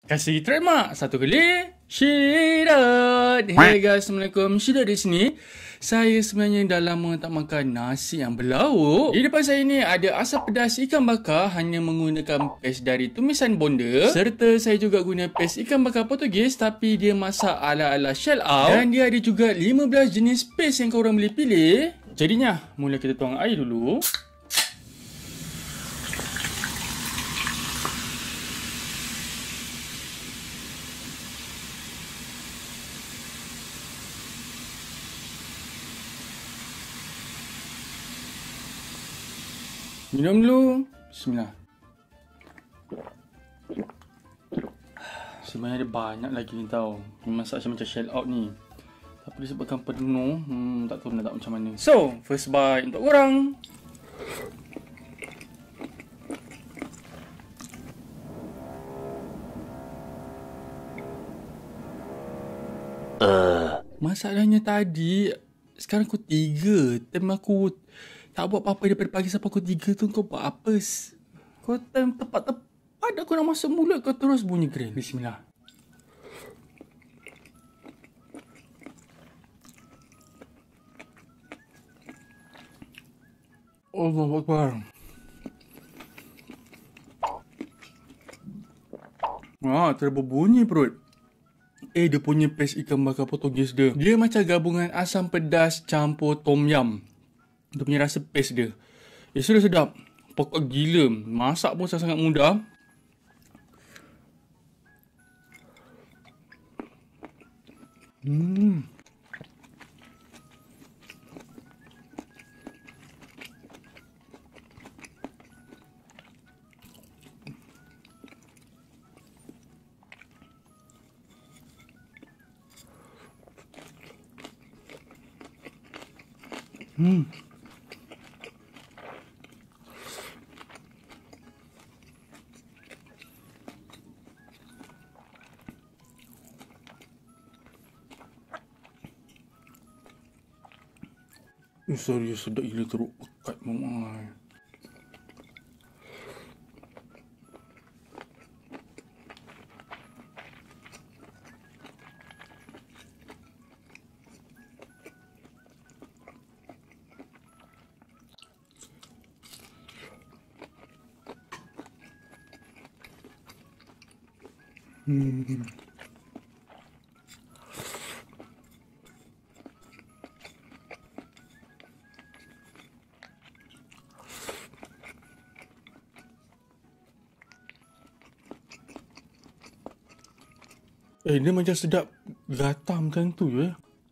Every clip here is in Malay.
Kasih trademark satu kali. Syidat. Hey guys, Assalamualaikum. Syidat di sini. Saya sebenarnya dah lama tak makan nasi yang berlauk. Di depan saya ni ada asam pedas ikan bakar hanya menggunakan paste dari tumisan bonda. Serta saya juga guna paste ikan bakar Portugis tapi dia masak ala-ala shell out. Dan dia ada juga 15 jenis paste yang korang boleh pilih. Jadinya, mula kita tuang air dulu. Minum dulu. Bismillah. Sebenarnya ada banyak lagi ni tau. Masak macam shell out ni. Tapi disebabkan penuh, tak tahu nak tak macam mana. So, first bite untuk korang. Masalahnya tadi, sekarang pukul 3. Time aku tak buat apa-apa daripada pagi sampai pukul 3 tu. Kau buat apa? Kau time tepat-tepat aku nak masuk mulut, kau terus bunyi grill. Bismillah. Allahu Akbar. Terbunyi perut. Dia punya paste ikan bakar Portugis dia. Dia macam gabungan asam pedas campur tom yum. Dia punya rasa paste dia. Sudah sedap. Pokok gila. Masak pun sangat mudah. Serius sedap gila, teruk pekat memang. Dia macam sedap gatam macam tu je.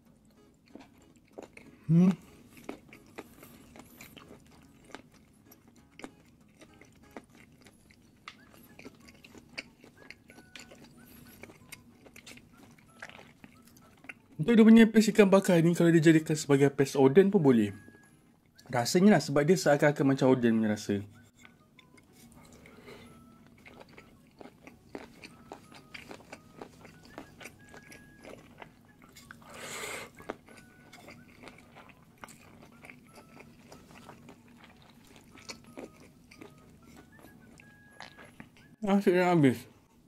Untuk dia punya paste ikan bakar ni, kalau dia jadikan sebagai paste oden pun boleh. Rasanya lah, sebab dia seakan-akan macam oden punya rasa. Nasi dah habis.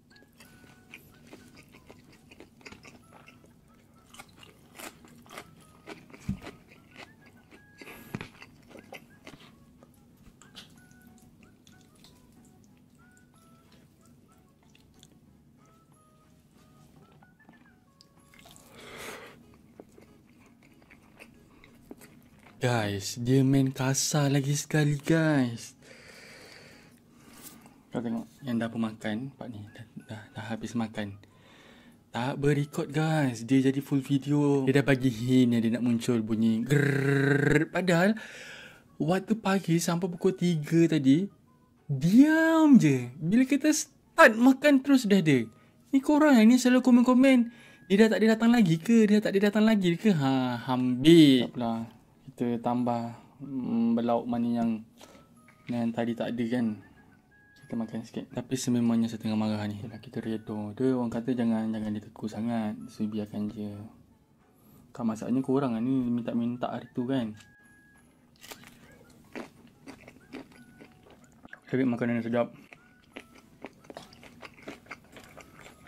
Guys, dia main kasar lagi sekali guys. Kau tengok yang dah pemakan, Pak ni dah habis makan. Tak berekod guys, dia jadi full video. Dia dah bagi hint yang dia nak muncul bunyi grrrr. Padahal waktu pagi sampai pukul 3 tadi, diam je. Bila kita start makan terus dah ada. Ni korang yang ni selalu komen-komen, dia dah tak ada datang lagi ke? Dia tak ada datang lagi ke? Ambil lah. Kita tambah berlauk mana yang tadi tak ada kan. Kita makan sikit. Tapi sememangnya saya tengah marah ni. Kita redor. Dia orang kata jangan ditegur sangat. So biarkan je. Kan masalahnya korang ni minta-minta hari tu kan. Cari makanan yang sedap.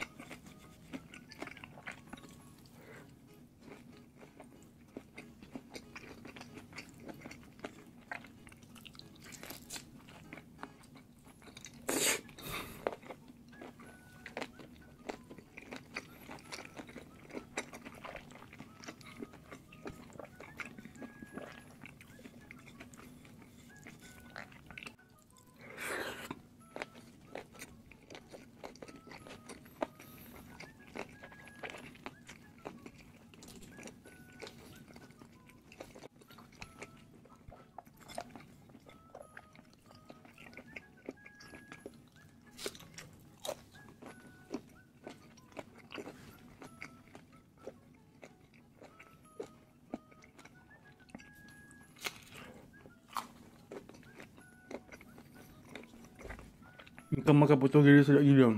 Ikan bakar Portugis sedap gila.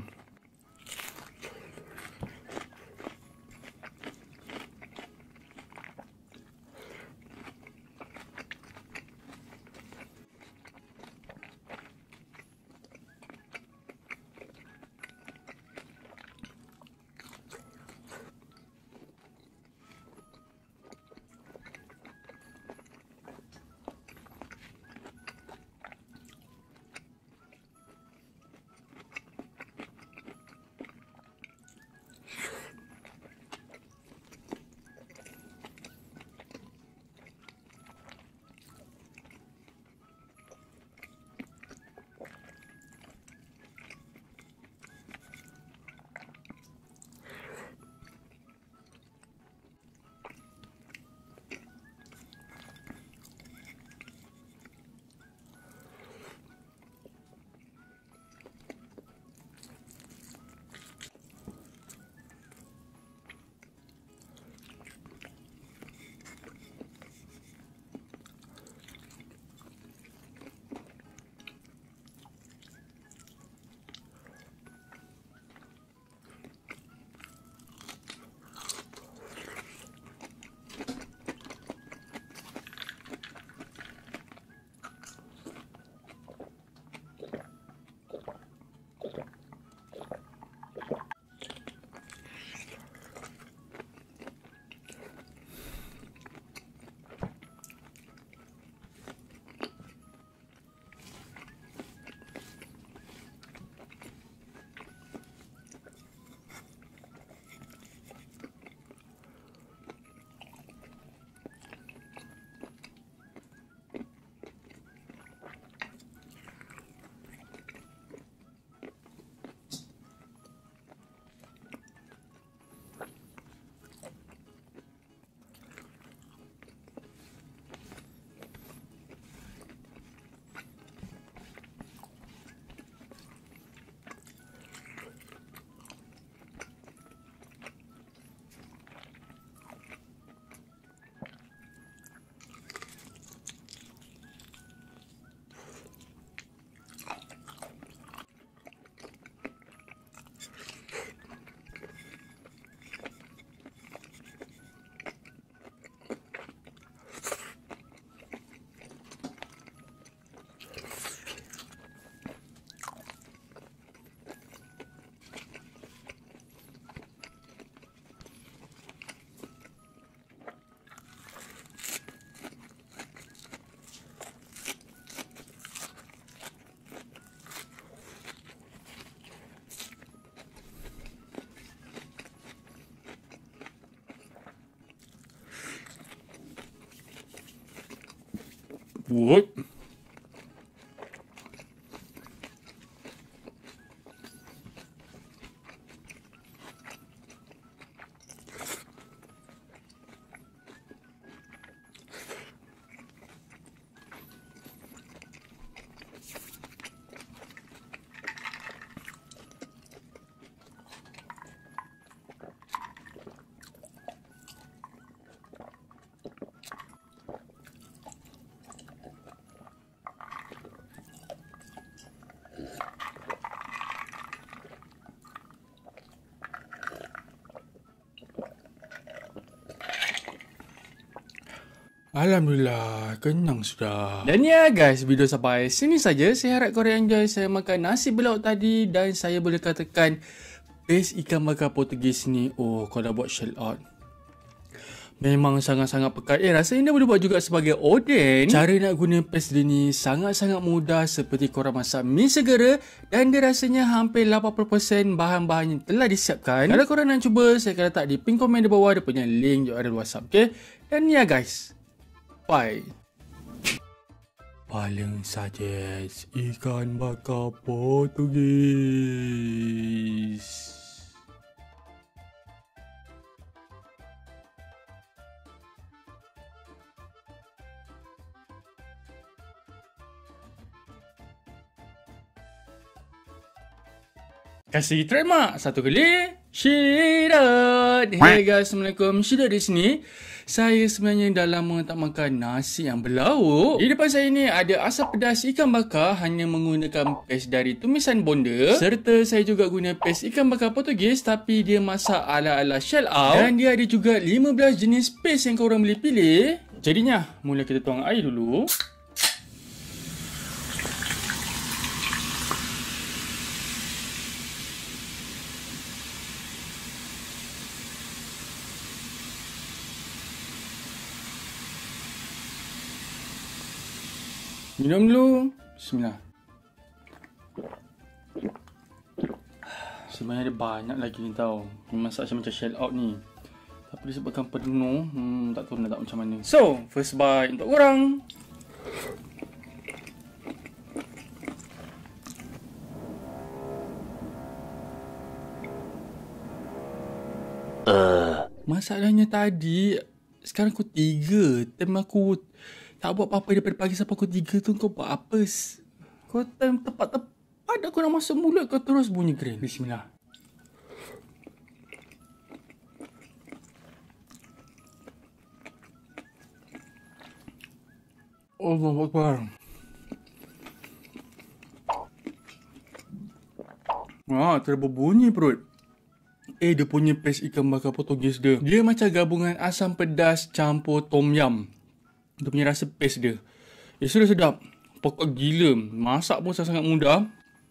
What? Alhamdulillah, kenyang sudah. Dan ya guys, video sampai sini saja. Saya harap korang enjoy saya makan nasi belauk tadi. Dan saya boleh katakan best ikan bakar Portugis ni. Oh, kalau dah buat shell out, memang sangat-sangat pekat. Rasanya dia boleh buat juga sebagai oden. Cara nak guna paste dia ni sangat-sangat mudah, seperti korang masak mi segera. Dan dia rasanya hampir 80% bahan-bahan yang telah disiapkan. Kalau korang nak cuba, saya akan letak di pin komen di bawah. Dia punya link URL WhatsApp, okay? Dan ya guys, bye. Paling suggest ikan bakar Portugis. Kasih terima satu kali. Syidat. Hey guys, Assalamualaikum. Syidat di sini. Saya sebenarnya dah lama tak makan nasi yang berlauk. Di depan saya ni ada asam pedas ikan bakar hanya menggunakan paste dari tumisan bonda. Serta saya juga guna paste ikan bakar Portugis tapi dia masak ala-ala shell out. Dan dia ada juga 15 jenis paste yang korang boleh pilih. Jadinya, mula kita tuang air dulu. Minum dulu. Bismillah. Sebenarnya ada banyak lagi ni tau. Masak macam shell out ni. Tapi disebabkan penuh, tak tahu nak tak macam mana. So, first bite untuk korang. Masalahnya tadi, sekarang pukul 3. Time aku tak buat apa-apa daripada pagi sampai pukul 3 tu, kau buat apa? Kau time tepat-tepat aku nak masuk mulut, kau terus bunyi kering. Bismillah. Allahu Akbar. Terbunyi perut. Dia punya paste ikan bakar Portugis dia. Dia macam gabungan asam pedas campur tom yum. Dia punya rasa paste dia. Sudah sedap. Pokok gila. Masak pun sangat mudah.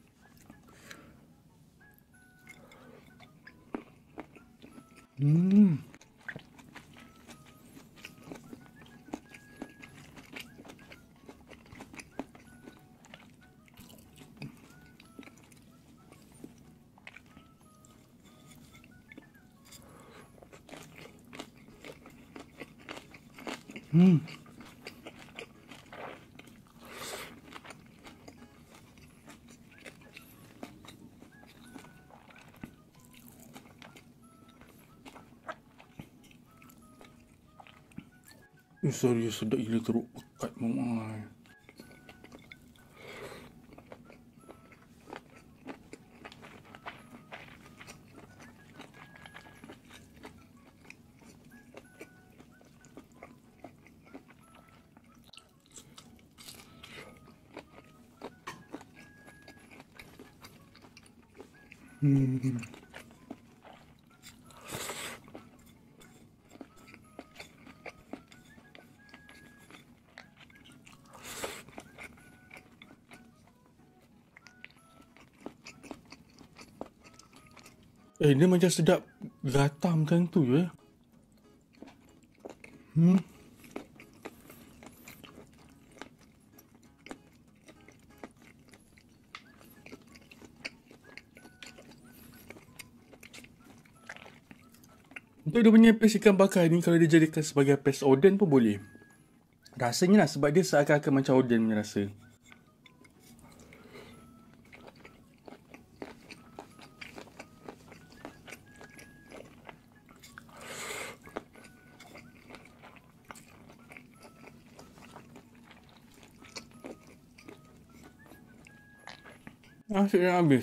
Serius sedap gila, teruk pekat memang. Dia macam sedap gatam macam tu je. Untuk dia punya paste ikan bakar ni, kalau dia jadikan sebagai paste oden pun boleh. Rasanya lah, sebab dia seakan-akan macam oden punya rasa. Nasi dah habis.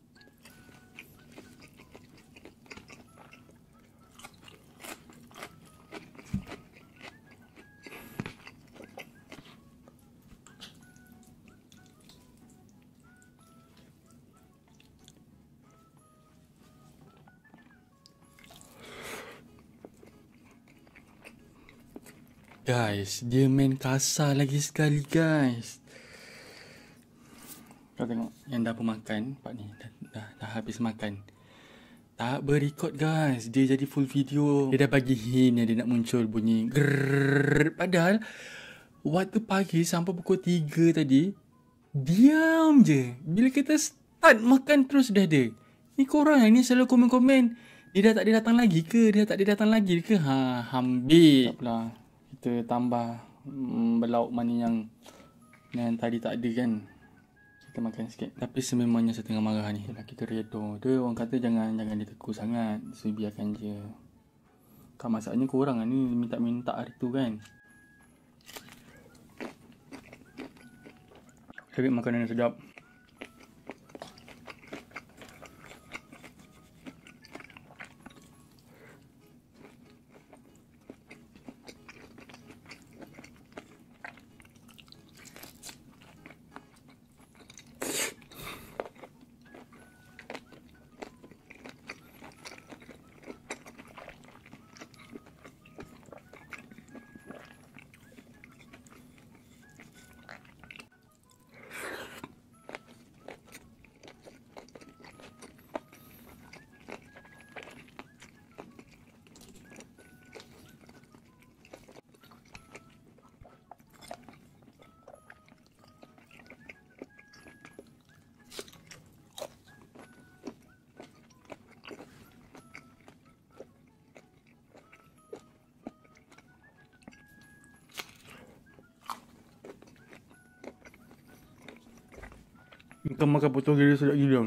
Guys, dia main kasar lagi sekali guys. Kau tengok yang dah pemakan, Pak ni dah habis makan. Tak berekod guys, dia jadi full video. Dia dah bagi hint yang dia nak muncul bunyi grrrr. Padahal waktu pagi sampai pukul 3 tadi, diam je. Bila kita start makan terus dah ada. Ni korang ni selalu komen-komen, dia dah tak ada datang lagi ke? Dia dah tak ada datang lagi ke? Ambil. Taklah, kita tambah berlauk mana yang tadi tak ada kan. Kita makan sikit. Tapi sememangnya saya tengah marah ni. Yalah, kita redor. Dia orang kata jangan dia tegur sangat. So biarkan je. Kan masalahnya korang ni minta-minta hari tu kan. Cari makanan yang sedap. Ikan makan potong gila sedap gila.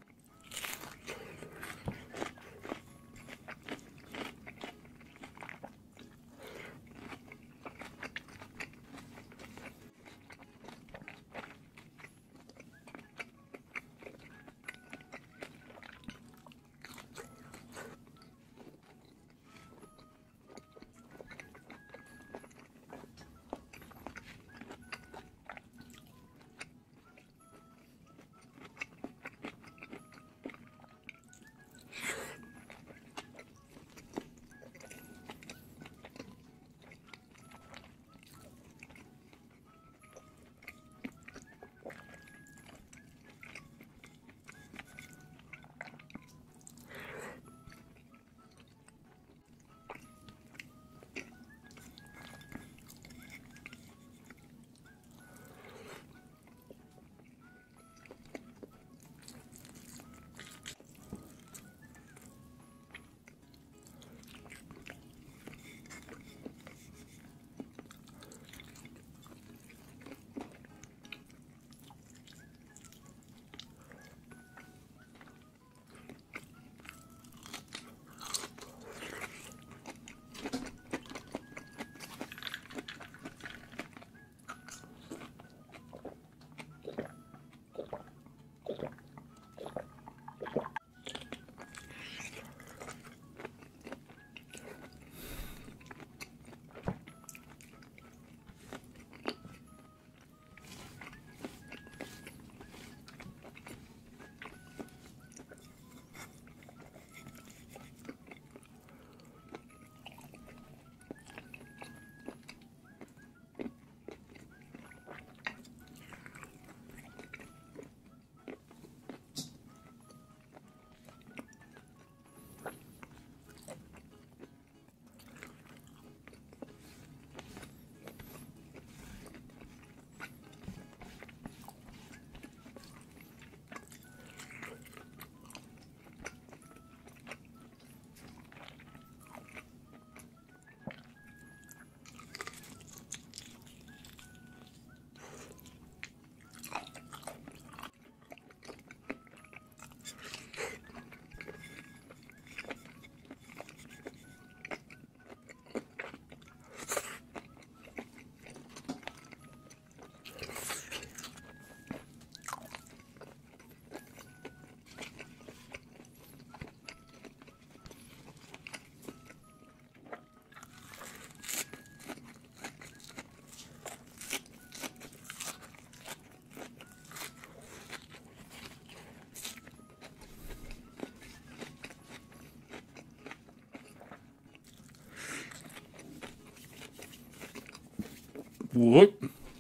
What?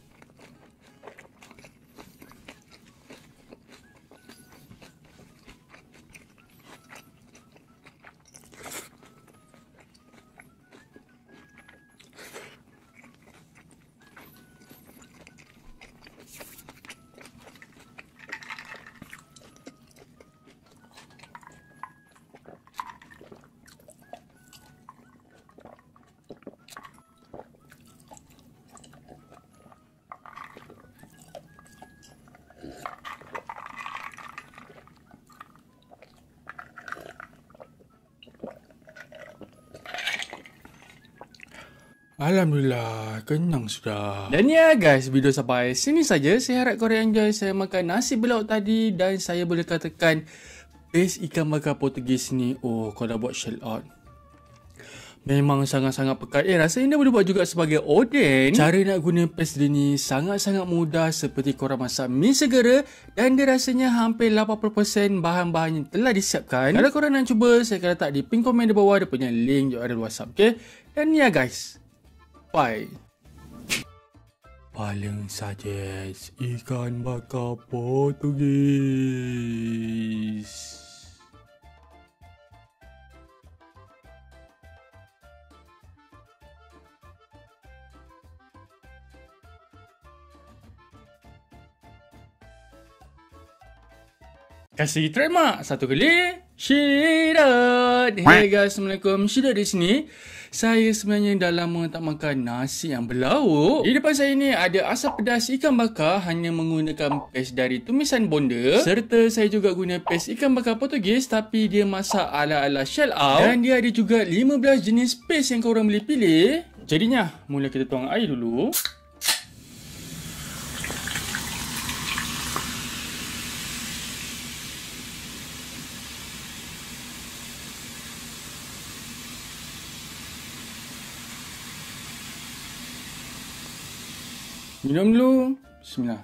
Alhamdulillah, kenyang sudah. Dan ya guys, video sampai sini saja. Saya harap korang enjoy saya makan nasi belauk tadi. Dan saya boleh katakan best ikan bakar Portugis ni. Oh, kalau dah buat shell out, memang sangat-sangat pekat. Rasanya dia boleh buat juga sebagai oden. Cara nak guna paste dia ni sangat-sangat mudah, seperti korang masak mi segera. Dan dia rasanya hampir 80% bahan-bahannya telah disiapkan. Kalau korang nak cuba, saya akan letak di pin komen di bawah. Dia punya link juga ada di WhatsApp, okay? Dan ya guys, bye. Paling suggest ikan bakar Portugis. Kasih trademark satu kali. Shida. what? Hey guys, Assalamualaikum. Syida di sini. Saya sebenarnya dah lama tak makan nasi yang berlauk. Di depan saya ni ada asam pedas ikan bakar hanya menggunakan paste dari tumisan bonda. Serta saya juga guna paste ikan bakar Portugis tapi dia masak ala-ala shell out. Dan dia ada juga 15 jenis paste yang korang boleh pilih. Jadinya, mula kita tuang air dulu. Minum dulu. Bismillah.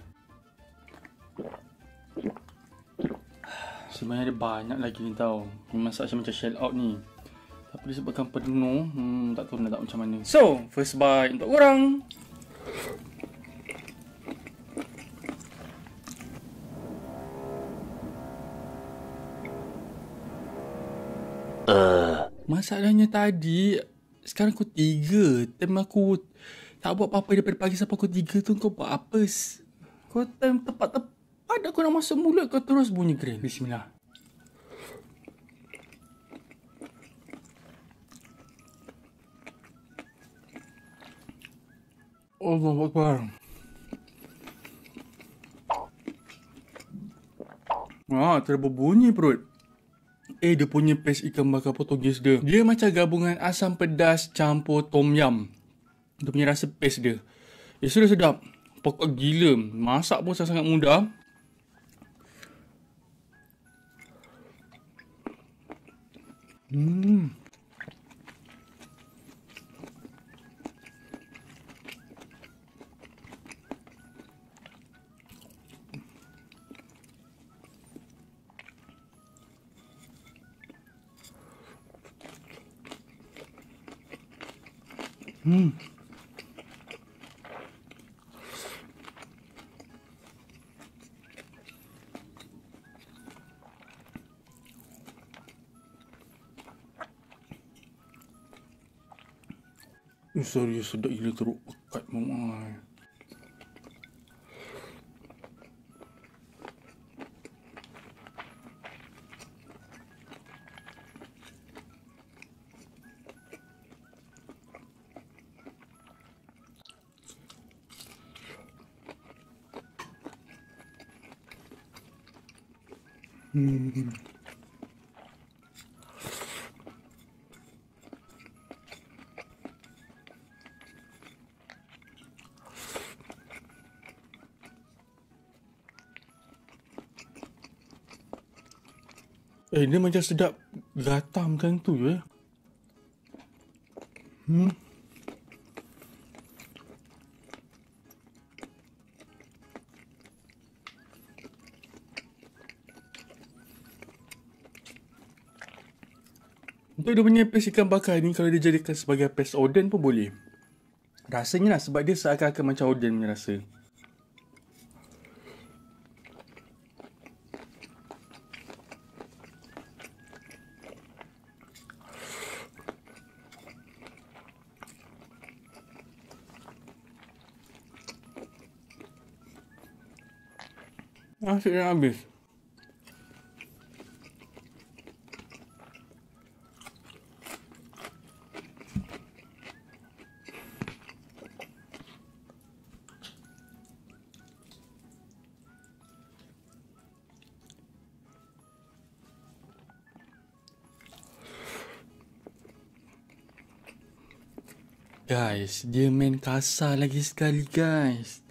Sebenarnya ada banyak lagi ni tau. Ni masak macam shell out ni. Tapi disebabkan penuh, tak tahu nak tak macam mana. So, first bite untuk korang. Masalahnya tadi, sekarang pukul 3. Time aku tak buat apa-apa daripada pagi sampai pukul 3 tu. Kau buat apa? Kau time tepat-tepat aku nak masuk mulut, kau terus bunyi grill. Bismillah. Allahu Akbar. Terbunyi perut. Dia punya paste ikan bakar Portugis dia. Dia macam gabungan asam pedas campur tom yum. Dia punya rasa paste dia. Sudah sedap. Pokok gila. Masak pun sangat mudah. Sorry, sedap gila teruk pekat mamai. Dia macam sedap gatam macam tu je. Untuk dia punya paste ikan bakar ni, kalau dia jadikan sebagai paste oden pun boleh. Rasanya lah, sebab dia seakan-akan macam oden punya rasa. Asyik dah habis. Guys, dia main kasar lagi sekali guys.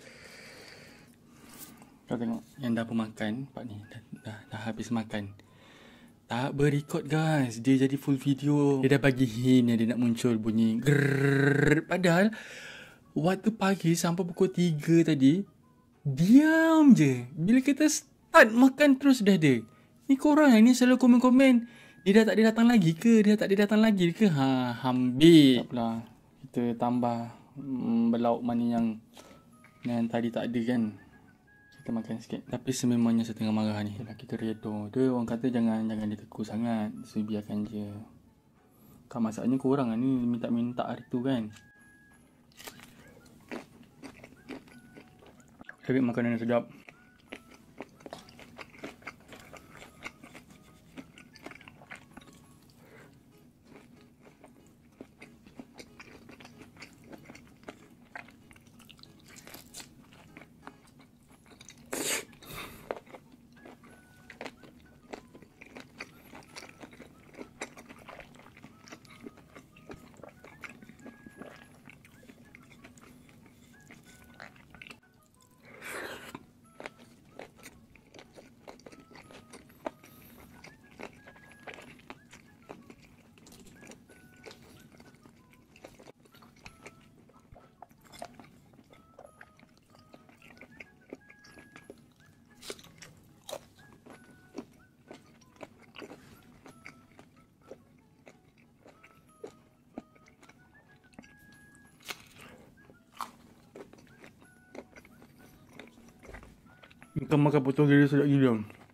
Kau tengok yang dah pemakan, Pak ni dah habis makan. Tak berekod guys, dia jadi full video. Dia dah bagi hint yang dia nak muncul bunyi grrrr. Padahal waktu pagi sampai pukul 3 tadi, diam je. Bila kita start makan terus dah ada. Ni korang yang ni selalu komen-komen, dia dah tak ada datang lagi ke? Dia tak ada datang lagi ke? Ambil. Tak apalah, kita tambah berlauk mana yang tadi tak ada kan. Kita makan sikit. Tapi sememangnya saya tengah marah ni. Kita redor. Dia orang kata jangan dia tegur sangat. So biarkan je. Kan masaknya korang ni minta-minta hari tu kan. Cari makanan yang sedap. Ikan makan potong gila sedap gila.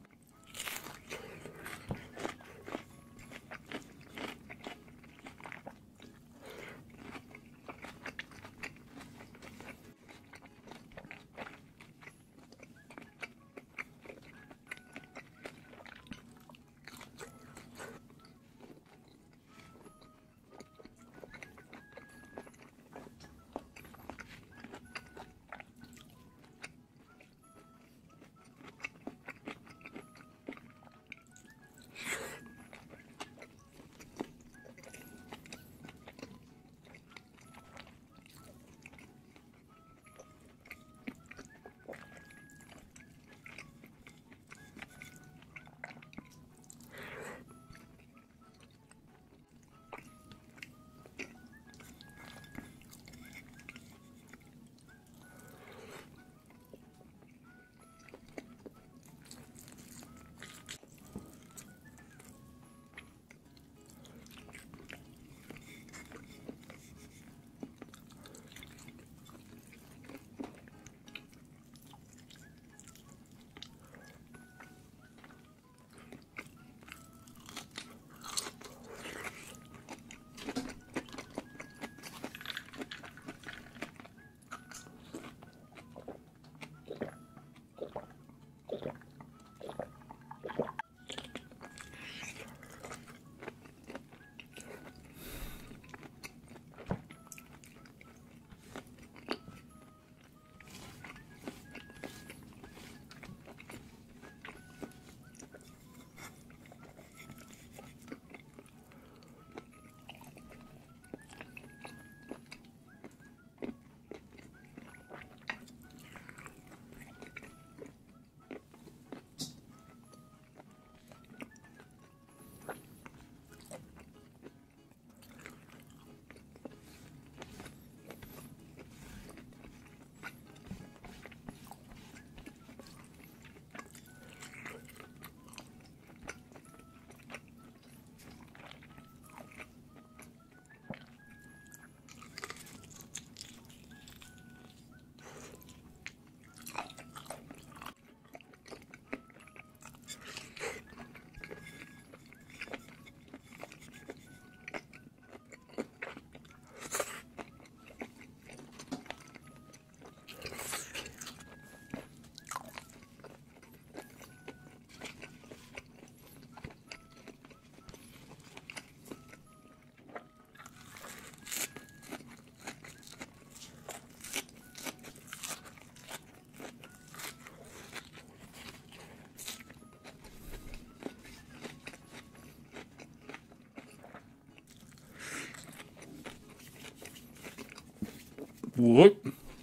What?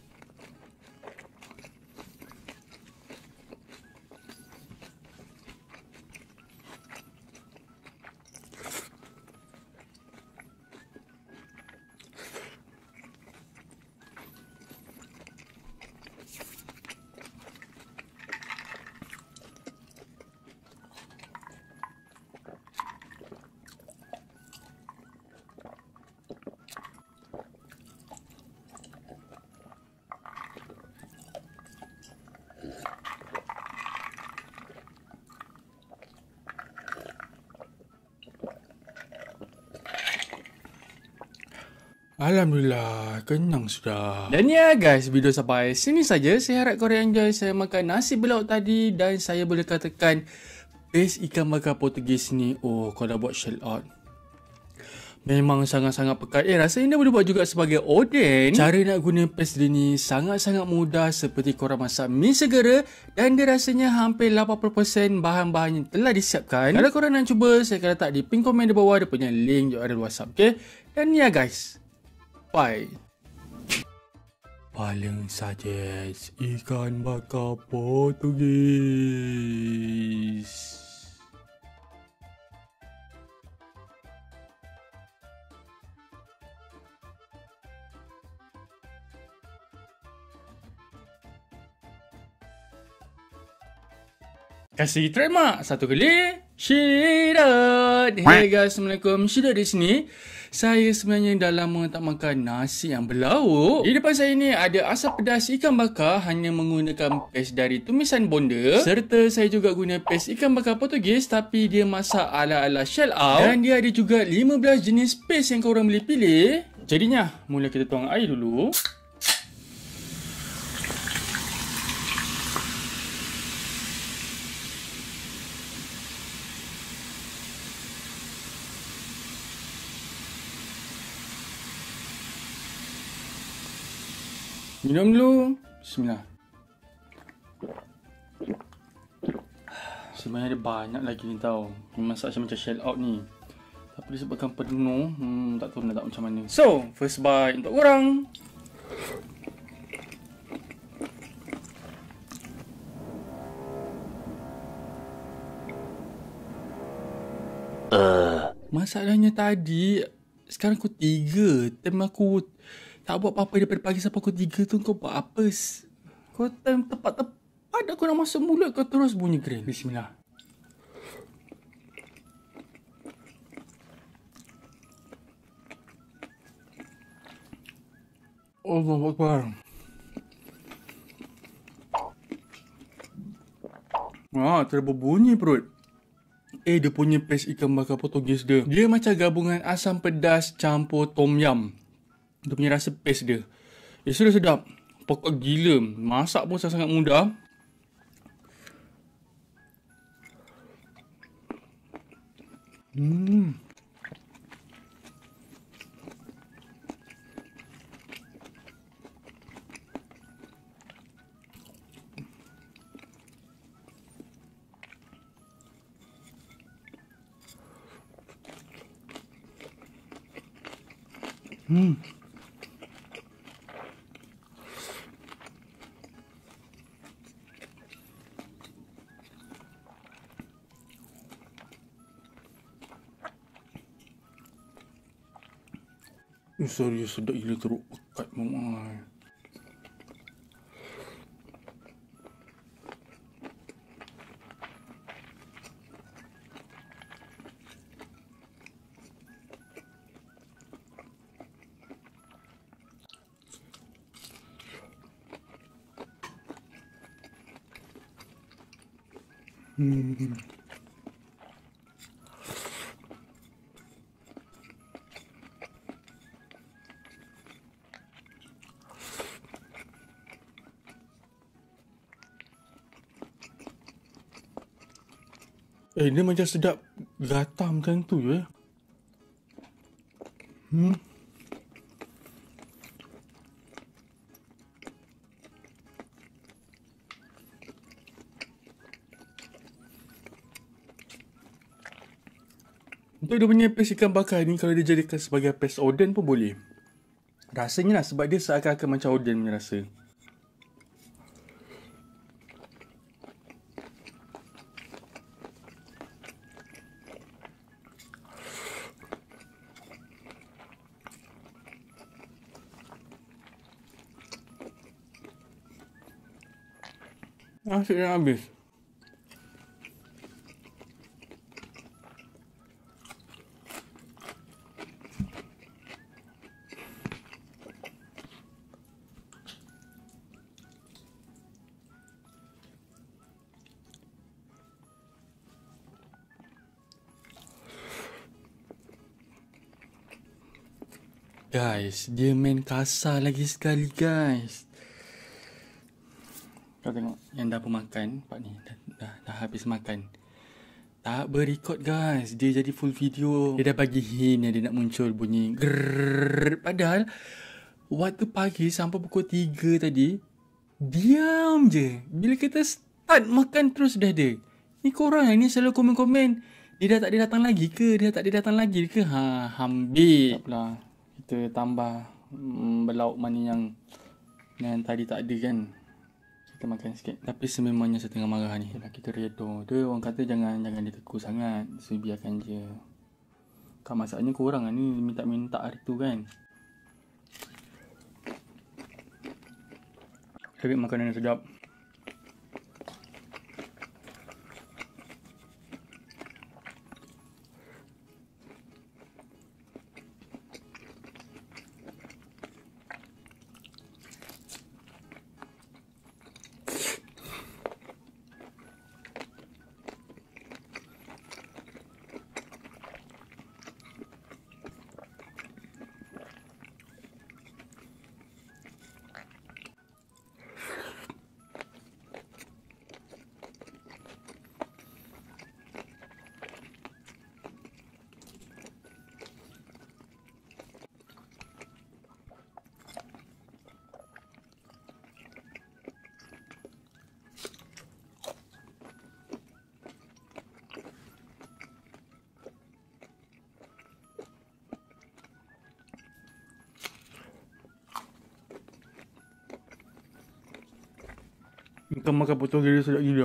Alhamdulillah, kenyang sudah. Dan ya guys, video sampai sini saja. Saya harap korang enjoy saya makan nasi belauk tadi. Dan saya boleh katakan best ikan bakar Portugis ni. Oh, kalau buat shell out memang sangat-sangat pekat. Rasanya dia boleh buat juga sebagai oden. Cara nak guna paste dia ni sangat-sangat mudah, seperti korang masak mi segera. Dan dia rasanya hampir 80% bahan-bahan yang telah disiapkan. Kalau korang nak cuba, saya akan letak di pin komen di bawah. Dia punya link URL WhatsApp, okay? Dan ya guys, bye. Paling suggest ikan bakar Portugis. Kasih trademark satu kali, Syidot. Hey guys, Assalamualaikum. Syidot di sini. Saya sebenarnya dah lama tak makan nasi yang berlauk. Di depan saya ni ada asam pedas ikan bakar hanya menggunakan paste dari tumisan bonda. Serta saya juga guna paste ikan bakar Portugis tapi dia masak ala-ala shell out. Dan dia ada juga 15 jenis paste yang korang boleh pilih. Jadinya, mula kita tuang air dulu. Minum dulu. Bismillah. Sebenarnya ada banyak lagi ni tau. Masak macam shell out ni. Tapi disebabkan penuh, tak tahu nak tak macam mana. So, first bite untuk korang. Masalahnya tadi, sekarang pukul 3. Time aku tak buat apa-apa daripada pagi sampai pukul 3 tu, kau buat apa? Kau time tepat-tepat aku nak masuk mulut, kau terus bunyi kering. Bismillah. Allahu Akbar. Terbunyi perut. Dia punya paste ikan bakar Portugis dia. Dia macam gabungan asam pedas campur tom yum. Dia punya rasa paste dia. Sudah sedap. Pokok gila. Masak pun sangat mudah. Serius sedap gila, teruk pekat memang. Dia macam sedap gatam macam tu je. Untuk dia punya paste ikan bakar ni, kalau dia jadikan sebagai paste oden pun boleh. Rasanya lah, sebab dia seakan-akan macam oden punya rasa. Asyik dah habis. Guys, dia main kasar lagi sekali guys. Kau tengok yang dah pemakan, Pak ni dah habis makan. Tak berikut guys, dia jadi full video. Dia dah bagi hint yang dia nak muncul bunyi grrrr. Padahal waktu pagi sampai pukul 3 tadi, diam je. Bila kita start makan terus dah ada. Ni korang yang ni selalu komen-komen, dia dah tak ada datang lagi ke? Dia tak ada datang lagi ke? Ambil. Tak apalah. Kita tambah belauk mana yang tadi tak ada kan. Kita makan sikit. Tapi sememangnya saya tengah marah ni. Kita redor. Dia orang kata jangan ditegur sangat. So biarkan je. Kan masalahnya korang ni minta-minta hari tu kan. Cari makanan yang sedap. Ikan makan potong gila sedap gila.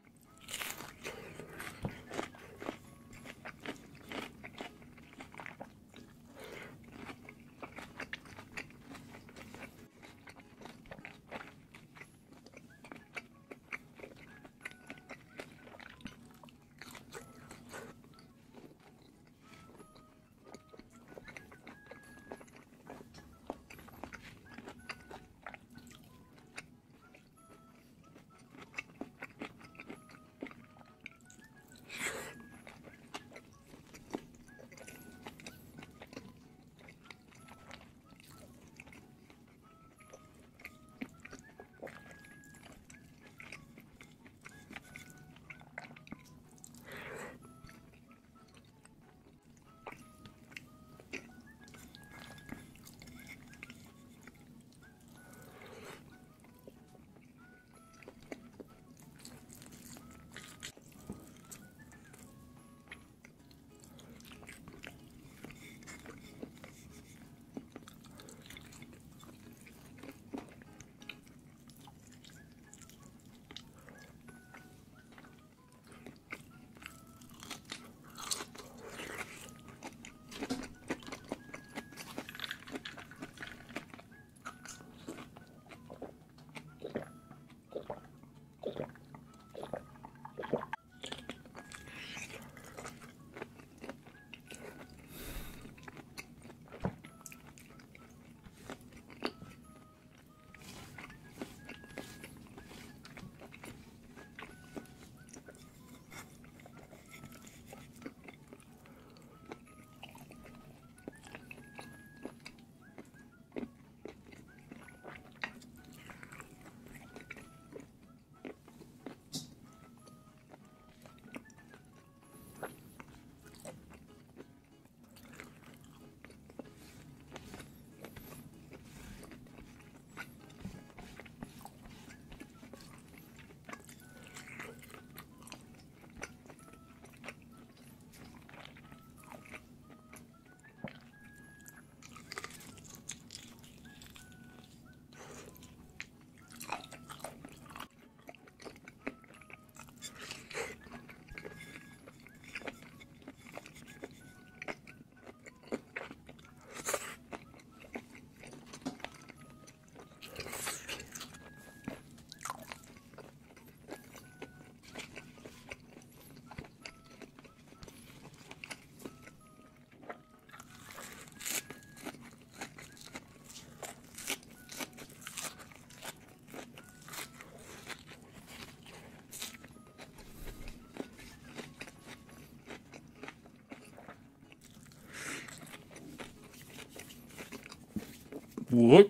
What?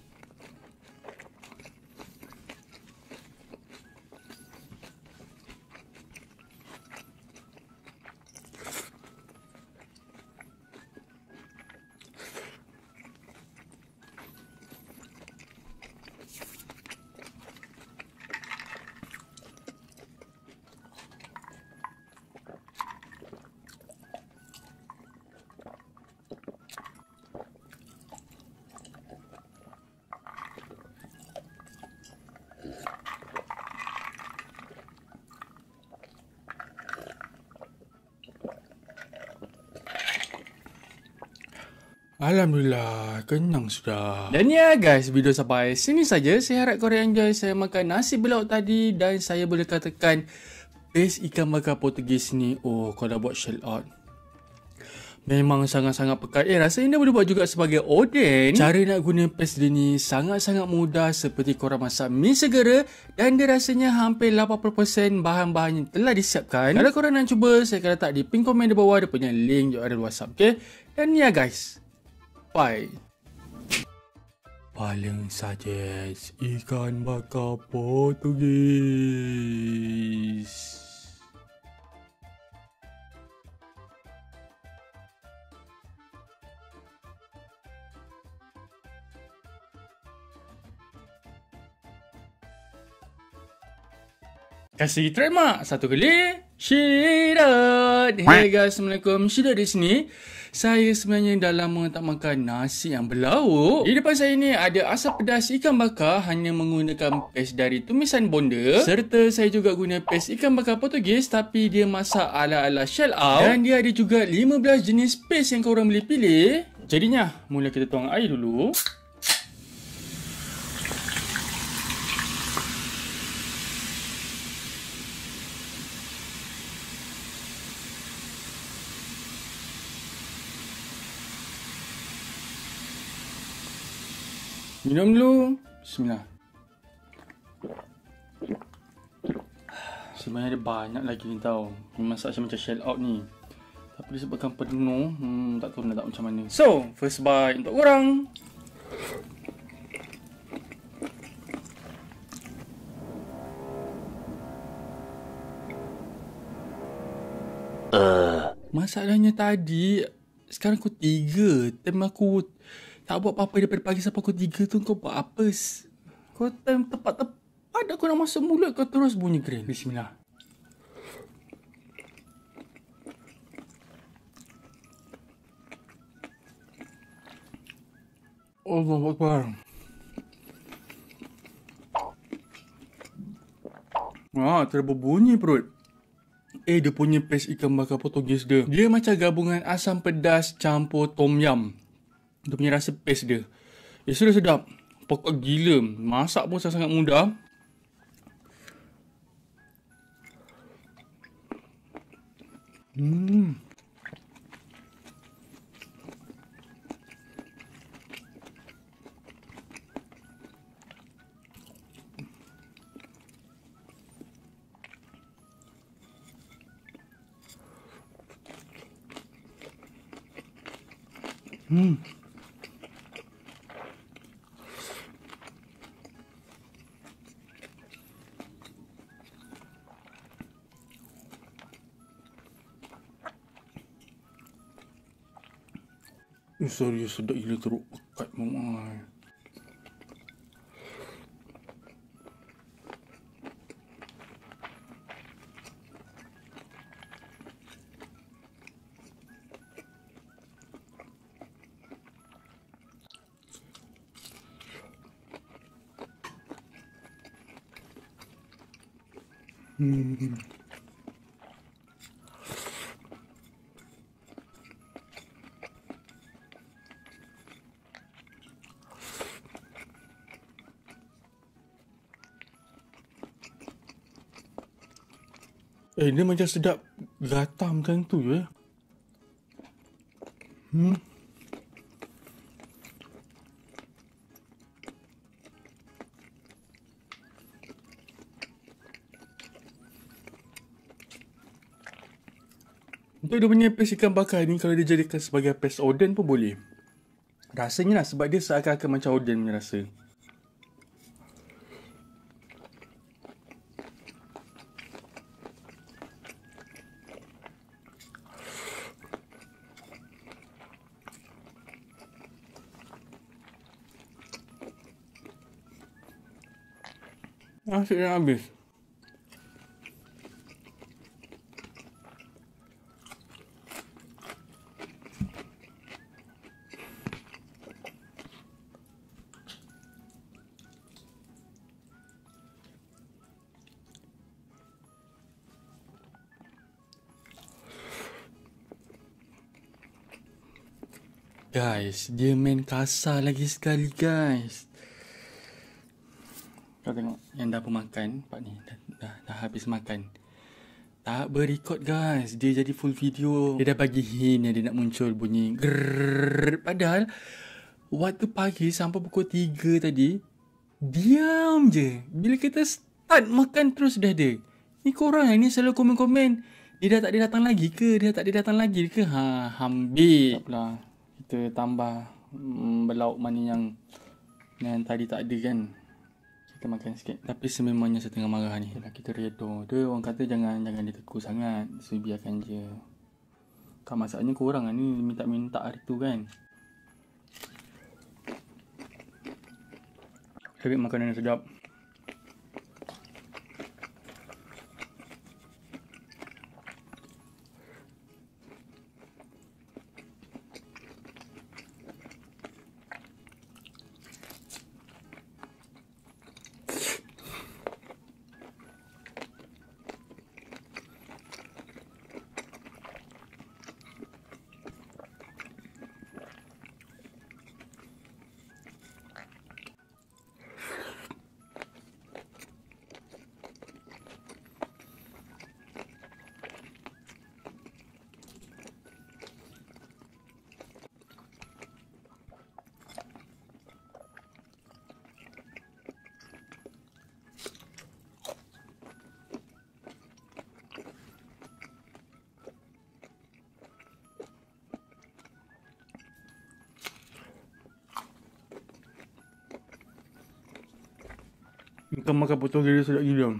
Alhamdulillah, kenyang sudah. Dan ya guys, video sampai sini saja. Saya harap korang enjoy saya makan nasi belauk tadi. Dan saya boleh katakan best ikan bakar Portugis ni. Oh, kalau dah buat shell out, memang sangat-sangat pekat. Rasanya dia boleh buat juga sebagai oden. Cara nak guna paste dia ni sangat-sangat mudah, seperti korang masak mi segera. Dan dia rasanya hampir 80% bahan-bahan yang telah disiapkan. Kalau korang nak cuba, saya akan letak di pin komen di bawah. Dia punya link juga ada di WhatsApp, okay? Dan ya guys, bye. Paling suggest ikan bakar Portugis. Kasih terima satu kali. Syidat. Hey guys, Assalamualaikum. Syidat di sini. Saya sebenarnya dah lama tak makan nasi yang berlauk. Di depan saya ni ada asam pedas ikan bakar hanya menggunakan paste dari tumisan bonda. Serta saya juga guna paste ikan bakar Portugis tapi dia masak ala-ala shell out. Dan dia ada juga 15 jenis paste yang korang boleh pilih. Jadinya, mula kita tuang air dulu. Minum dulu. Bismillah. Sebenarnya ada banyak lagi ni tau. Ni masak macam shell out ni. Tapi disebabkan penuh, tak tahu nak tak macam mana. So, first bite untuk korang. Masalahnya tadi, sekarang pukul 3. Time aku tak buat apa-apa daripada pagi sampai pukul 3 tu, kau buat apa? Kau time tepat-tepat aku nak masuk mulut, kau terus bunyi grill. Bismillah. Allahu Akbar. Terbunyi perut. Dia punya paste ikan bakar Portugis dia. Dia macam gabungan asam pedas campur tom yum. Dia punya rasa paste dia. Sudah sedap. Pokok gila. Masak pun sangat mudah. Serius sedap gila, teruk pekat memang. Dia macam sedap gatam macam tu je. Untuk dia punya paste ikan bakar ni, kalau dia jadikan sebagai paste oden pun boleh. Rasanya lah, sebab dia seakan-akan macam oden punya rasa. Asyik dah habis. Guys, dia main kasar lagi sekali guys. Kau tengok yang dah pemakan, Pak ni dah habis makan. Tak berikut guys, dia jadi full video. Dia dah bagi hint yang dia nak muncul bunyi grrrr. Padahal waktu pagi sampai pukul 3 tadi, diam je. Bila kita start makan terus dah ada. Ni korang ni selalu komen-komen, dia dah tak ada datang lagi ke? Dia dah tak ada datang lagi ke? Ambil. Tak apalah. Kita tambah belauk mana yang tadi tak ada kan. Kita makan sikit. Tapi sememangnya saya tengah marah ni. Yalah, kita redor. Dia orang kata jangan ditegur sangat. So biarkan je. Kan masalahnya korang ni minta-minta hari tu kan. Cari makanan yang sedap. Ikan bakar Portugis sedap gila.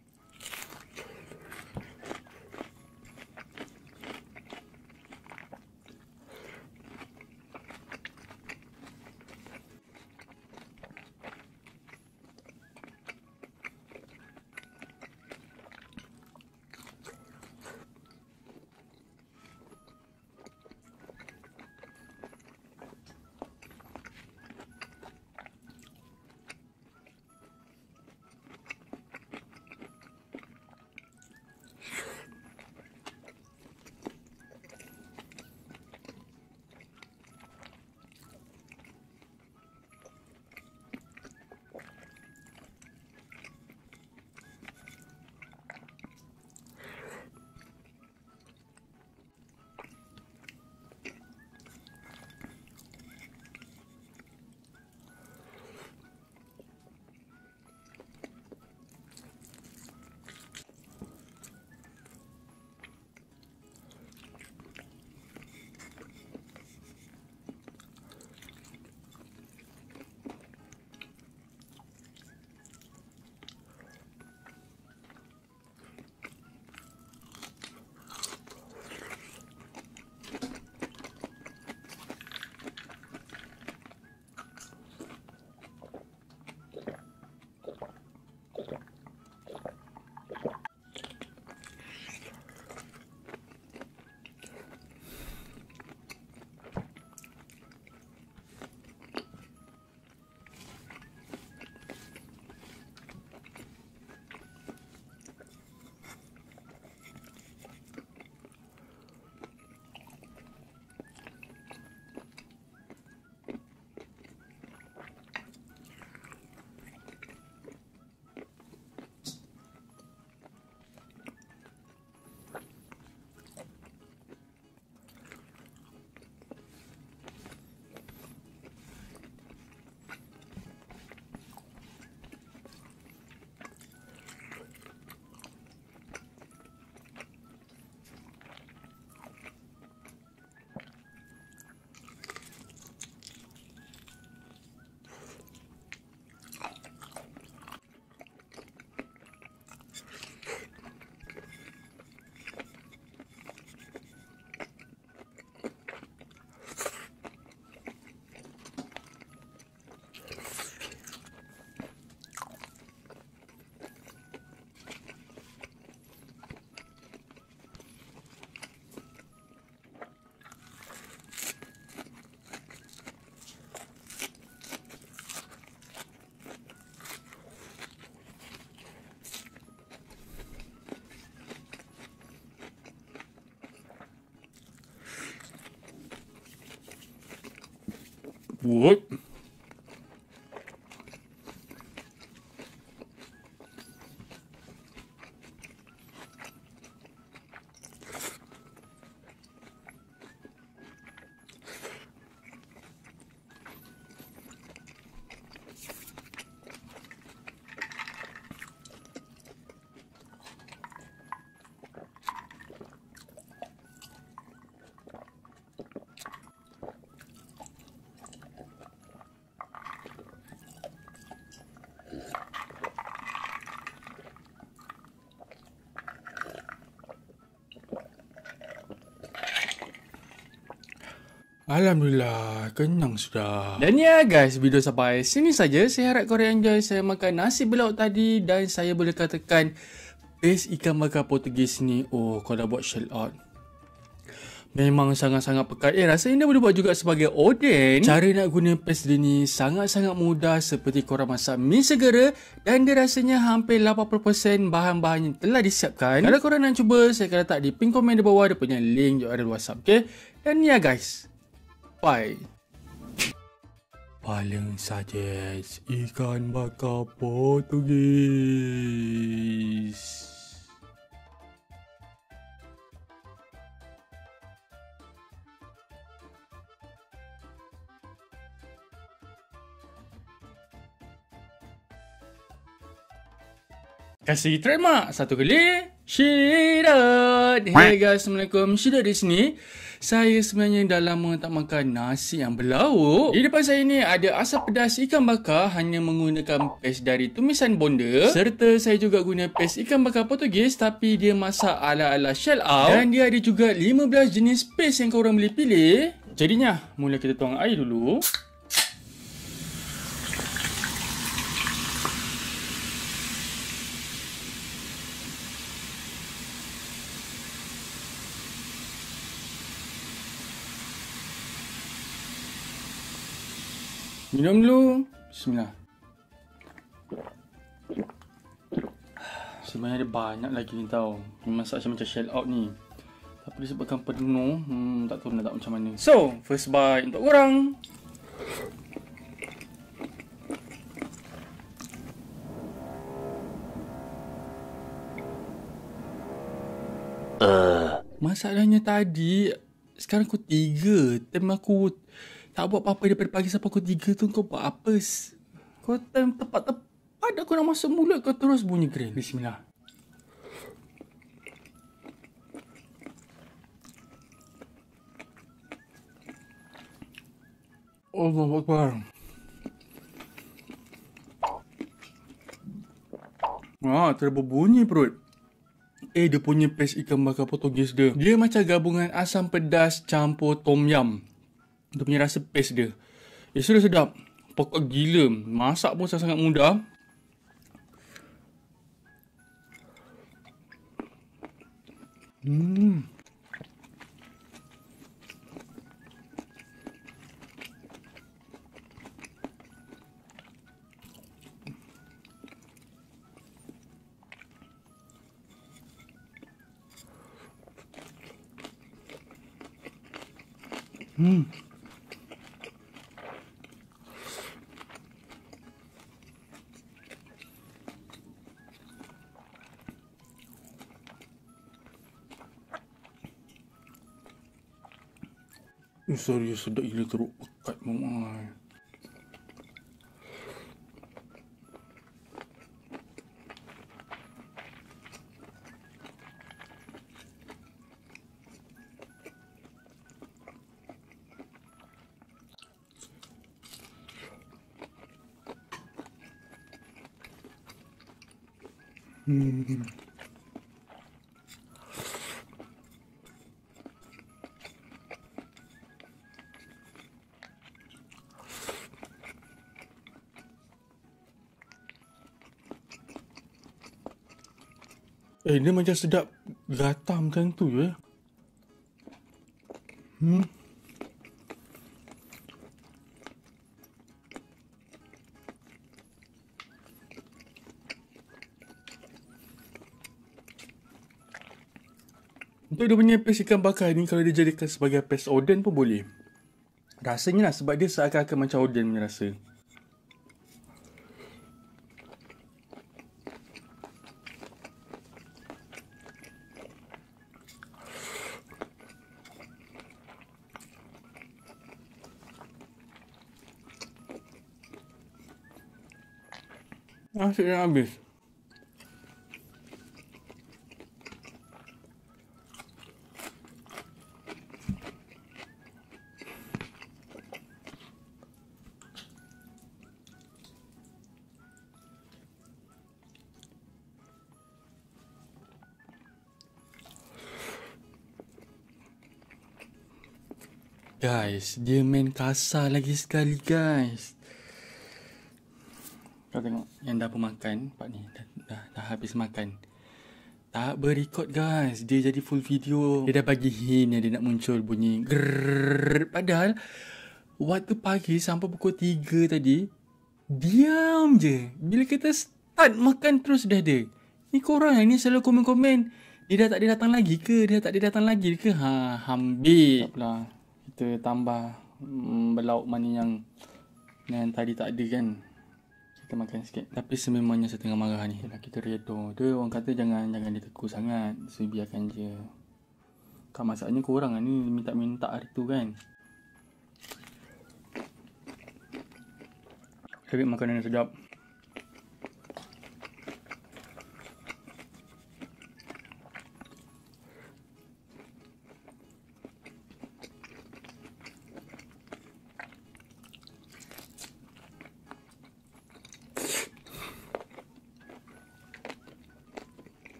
What? Alhamdulillah, kenyang sudah. Dan ya guys, video sampai sini saja. Saya harap korang enjoy saya makan nasi belauk tadi. Dan saya boleh katakan best ikan bakar Portugis ni. Oh, kau dah buat shell out. Memang sangat-sangat pekat. Rasanya dia boleh buat juga sebagai oden. Cara nak guna paste dia ni sangat-sangat mudah. Seperti korang masak mi segera. Dan dia rasanya hampir 80% bahan-bahan yang telah disiapkan. Kalau korang nak cuba, saya akan letak di pin komen di bawah. Dia punya link juga ada di WhatsApp. Okay? Dan ya guys, bye. Paling suggest ikan bakar Portugis. Kasih trademark satu kali. Syidat. Hey guys, Assalamualaikum. Syidat di sini. Saya sebenarnya dah lama tak makan nasi yang berlauk. Di depan saya ni ada asam pedas ikan bakar hanya menggunakan paste dari tumisan bonda. Serta saya juga guna paste ikan bakar Portugis tapi dia masak ala-ala shell out. Dan dia ada juga 15 jenis paste yang korang boleh pilih. Jadinya, mula kita tuang air dulu. Minum dulu. Bismillah. Sebenarnya ada banyak lagi ni tau. Masak macam shell out ni. Tapi disebabkan penuh, tak tahu nak tak macam mana. So, first bite untuk korang. Masalahnya tadi, sekarang pukul 3. Time aku tak buat apa-apa daripada pagi sampai pukul 3 tu. Kau buat apa? Kau time tepat-tepat aku nak masuk mulut, kau terus bunyi grill. Bismillah. Allahu Akbar. Terbunyi perut. Dia punya paste ikan bakar Portugis dia. Dia macam gabungan asam pedas campur tom yum. Dia punya rasa paste dia. Sudah sedap. Pokok gila. Masak pun sangat mudah. Serius sedap gila, teruk pekat memang. Dia macam sedap gatam macam tu je. Untuk dia punya paste ikan bakar ni, kalau dia jadikan sebagai paste oden pun boleh. Rasanya lah, sebab dia seakan-akan macam oden punya rasa. Nasi dah habis. Guys, dia main kasar lagi sekali guys. Kau tengok yang dah pemakan, Pak ni dah habis makan. Tak berekod guys, dia jadi full video. Dia dah bagi hint yang dia nak muncul bunyi grrrr. Padahal waktu pagi sampai pukul 3 tadi, diam je. Bila kita start makan terus dah ada. Ni korang ni selalu komen-komen, dia dah tak datang lagi ke? Dia tak datang lagi ke? Ambil lah. Kita tambah berlauk mana yang tadi tak ada kan. Kita makan sikit. Tapi sememangnya saya tengah marah ni. Yalah, kita redor. Dia orang kata jangan ditegur sangat. So biarkan je. Kan masalahnya korang ni minta-minta hari tu kan. Cari makanan yang sedap.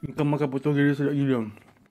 Ikan makan Portugis sedap gila.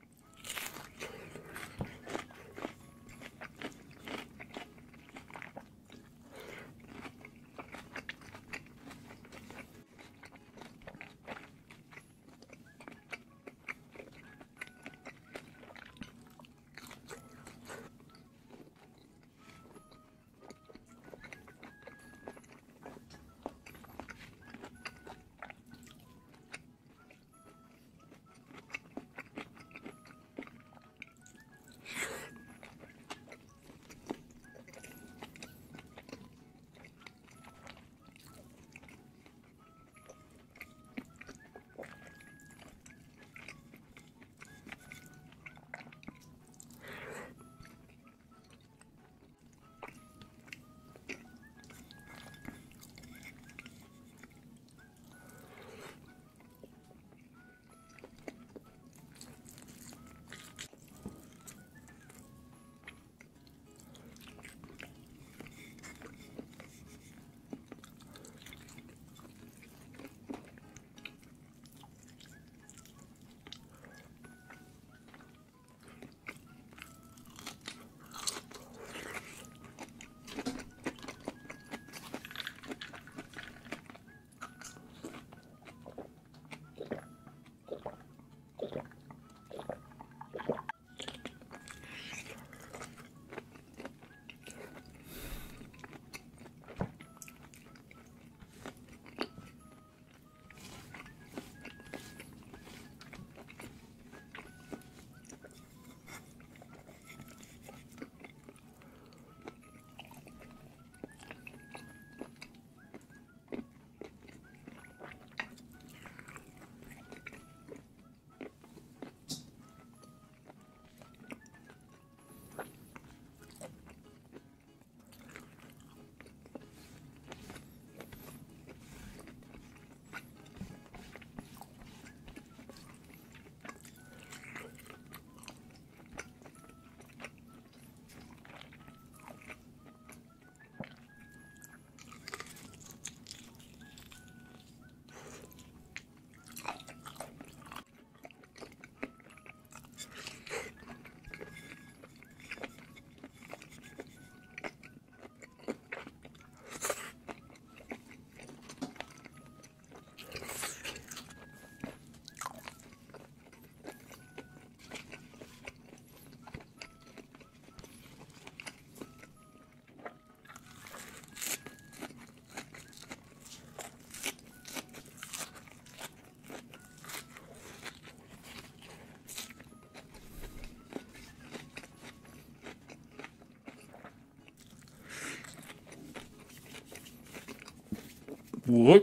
What?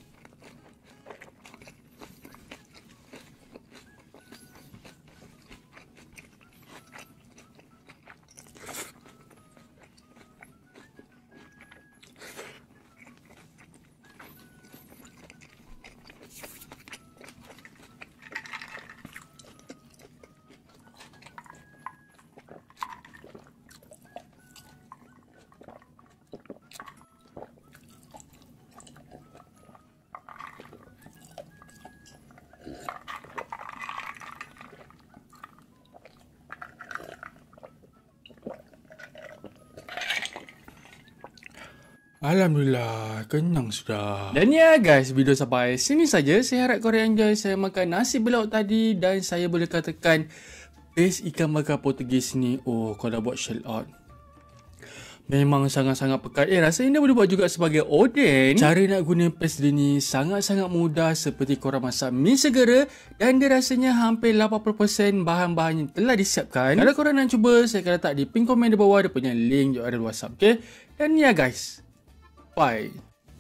Alhamdulillah, kenyang sudah. Dan ya guys, video sampai sini saja. Saya harap korang enjoy saya makan nasi belauk tadi. Dan saya boleh katakan, best ikan bakar Portugis ni, oh kalau buat shell out, memang sangat-sangat pekat. Rasanya dia boleh buat juga sebagai oden. Cara nak guna paste dia ni sangat-sangat mudah, seperti korang masak mi segera. Dan dia rasanya hampir 80% bahan-bahan yang telah disiapkan. Kalau korang nak cuba, saya akan letak di pin komen di bawah. Dia punya link URL WhatsApp, okay? Dan ya guys, bye.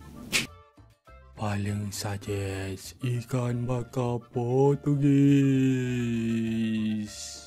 Paling suggest ikan bakar Portugis.